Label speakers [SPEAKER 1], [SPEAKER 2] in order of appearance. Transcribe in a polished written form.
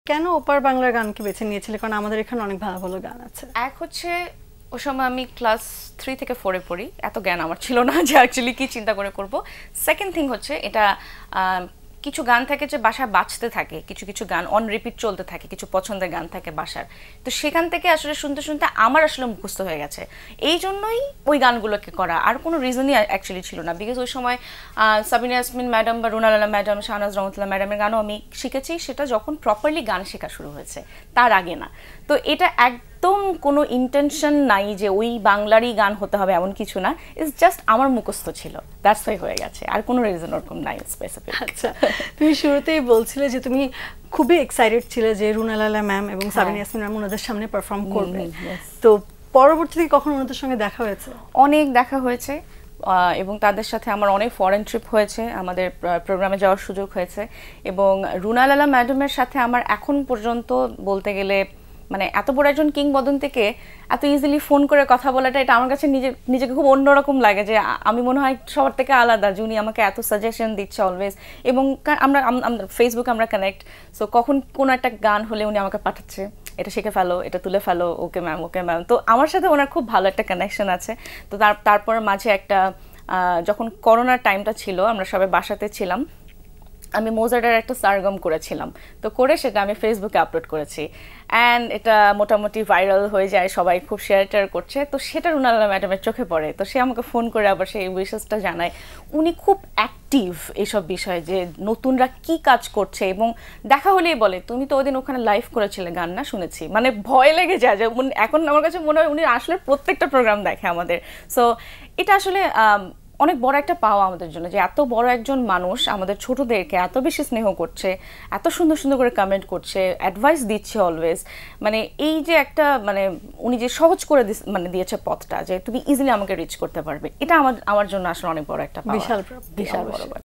[SPEAKER 1] কেন ওপার বাংলার গানকে বেছে নিয়েছিলে? কারণ আমাদের এখানে অনেক ভালো ভালো গান আছে।
[SPEAKER 2] এক হচ্ছে ওই সময় আমি ক্লাস 3 থেকে 4 এ পড়ি, এত জ্ঞান আমার ছিল না যে অ্যাকচুয়ালি কি চিন্তা করে করব। সেকেন্ড থিং হচ্ছে এটা কিছু গান থাকে যে বাসায় বাজতে থাকে, কিছু কিছু গান অন রিপিট চলতে থাকে, কিছু পছন্দের গান থাকে বাসার, তো সেখান থেকে আসলে শুনতে শুনতে আমার আসলে মুখস্থ হয়ে গেছে। এই জন্যই ওই গানগুলোকে করা, আর কোনো রিজনই অ্যাকচুয়ালি ছিল না। বিকজ ওই সময় সাবিনা ইয়াসমিন ম্যাডাম বা রুনা লালা ম্যাডাম, শাহনাজ রহমতুল্লাহ ম্যাডামের গানও আমি শিখেছি, সেটা যখন প্রপারলি গান শেখা শুরু হয়েছে, তার আগে না। তো এটা একদম কোনো ইন্টেনশন নাই যে ওই বাংলারই গান হতে হবে, এমন কিছু না। ইটস জাস্ট আমার মুখস্থ ছিল, দ্যাটস ওয়াই হয়ে গেছে, আর কোনো রিজন ওরকম নাই স্পেসিফিক।
[SPEAKER 1] আচ্ছা, তুমি শুরুতেই বলছিলে যে তুমি খুবই এক্সাইটেড ছিলে যে রুনা লালা ম্যাম এবং সাবিনা ইয়াসমিন ম্যাম ওনাদের সামনে পারফর্ম করবে, তো পরবর্তীতে কখন ওনাদের সঙ্গে দেখা হয়েছে?
[SPEAKER 2] অনেক দেখা হয়েছে, এবং তাদের সাথে আমার অনেক ফরেন ট্রিপ হয়েছে, আমাদের প্রোগ্রামে যাওয়ার সুযোগ হয়েছে। এবং রুনা লালা ম্যাডামের সাথে আমার এখন পর্যন্ত বলতে গেলে মানে এত বড় একজন কিংবদন্তিকে এত ইজিলি ফোন করে কথা বলাটা, এটা আমার কাছে নিজেকে খুব অন্যরকম লাগে, যে আমি মনে হয় সবার থেকে আলাদা, যে উনি আমাকে এত সাজেশন দিচ্ছে অলওয়েজ। এবং আমরা ফেসবুকে আমরা কানেক্ট, সো কখন কোনো একটা গান হলে উনি আমাকে পাঠাচ্ছে, এটা শিখে ফেলো, এটা তুলে ফেলো, ওকে ম্যাম ওকে ম্যাম। তো আমার সাথে ওনার খুব ভালো একটা কানেকশন আছে। তো তারপর মাঝে একটা যখন করোনার টাইমটা ছিল, আমরা সবাই বাসাতে ছিলাম, আমি মোজার্টের একটা সারগম করেছিলাম, তো করে সেটা আমি ফেসবুকে আপলোড করেছি, অ্যান্ড এটা মোটামুটি ভাইরাল হয়ে যায়, সবাই খুব শেয়ার টেয়ার করছে। তো সেটা রুনা লালা ম্যাডামের চোখে পড়ে, তো সে আমাকে ফোন করে আবার সেই উইশেসটা জানায়। উনি খুব অ্যাক্টিভ এইসব বিষয়ে, যে নতুনরা কি কাজ করছে, এবং দেখা হলেই বলে তুমি তো ওদিন ওখানে লাইভ করেছিলে গান, না শুনেছি, মানে ভয় লেগে যায় যে এখন আমার কাছে মনে হয় উনি আসলে প্রত্যেকটা প্রোগ্রাম দেখে আমাদের। সো এটা আসলে অনেক বড় একটা পাওয়া আমাদের জন্য, যে এত বড় একজন মানুষ আমাদের ছোটদেরকে এত বেশি স্নেহ করছে, এত সুন্দর সুন্দর করে কমেন্ট করছে, অ্যাডভাইস দিচ্ছে অলওয়েজ। মানে এই যে একটা মানে উনি যে সহজ করে মানে দিয়েছে পথটা, যে তুমি ইজিলি আমাকে রিচ করতে পারবে, এটা আমার জন্য আসলে অনেক বড় একটা পাওয়া,
[SPEAKER 1] বিশাল
[SPEAKER 2] বিশাল বড়।